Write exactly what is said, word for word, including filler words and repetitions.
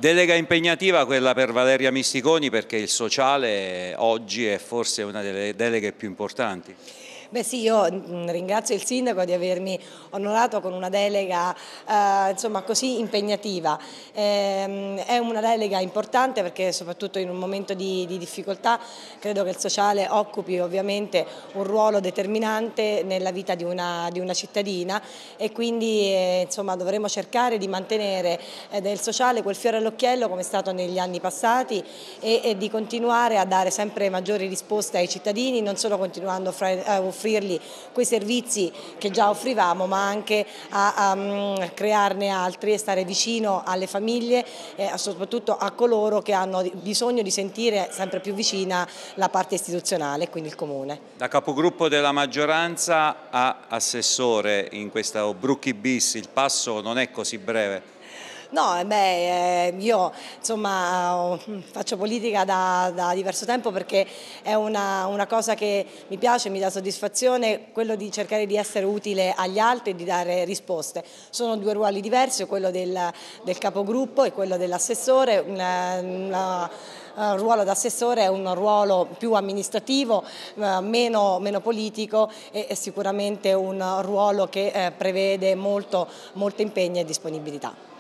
Delega impegnativa quella per Valeria Misticoni, perché il sociale oggi è forse una delle deleghe più importanti. Beh sì, io ringrazio il Sindaco di avermi onorato con una delega eh, insomma, così impegnativa. Eh, è una delega importante perché soprattutto in un momento di, di difficoltà credo che il sociale occupi ovviamente un ruolo determinante nella vita di una, di una cittadina e quindi eh, insomma, dovremo cercare di mantenere eh, nel sociale quel fiore all'occhiello come è stato negli anni passati e, e di continuare a dare sempre maggiori risposte ai cittadini, non solo continuando a offrirli quei servizi che già offrivamo, ma anche a, a crearne altri e stare vicino alle famiglie e soprattutto a coloro che hanno bisogno di sentire sempre più vicina la parte istituzionale, quindi il Comune. Da capogruppo della maggioranza a assessore in questa Brucchi bis, il passo non è così breve. No, beh, io insomma faccio politica da, da diverso tempo perché è una, una cosa che mi piace, mi dà soddisfazione, quello di cercare di essere utile agli altri e di dare risposte. Sono due ruoli diversi, quello del, del capogruppo e quello dell'assessore. Il ruolo d'assessore è un ruolo più amministrativo, meno, meno politico e è sicuramente un ruolo che prevede molto, molto impegno e disponibilità.